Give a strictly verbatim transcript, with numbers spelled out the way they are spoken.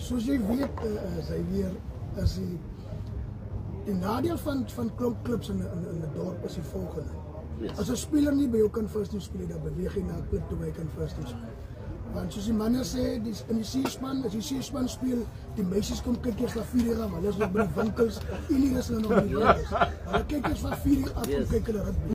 Soos jy weet, uh, is hy weer, is die, die nadeel van, van klomp clubs in, in, in die dorp is die volgende. Yes. As 'n speler nie by jou kan first team speel, dan beweeg hy na 'n club toe hy kan first team speel. Want soos die manne sê, die, in die C-span, as die C-span speel, die meisies kom kyk eers van vier uur af, hulle is nog by die winkels, en hier is hulle nog by die winkels. Hulle kyk eers van vier uur af, yes. En kyk hulle rugby.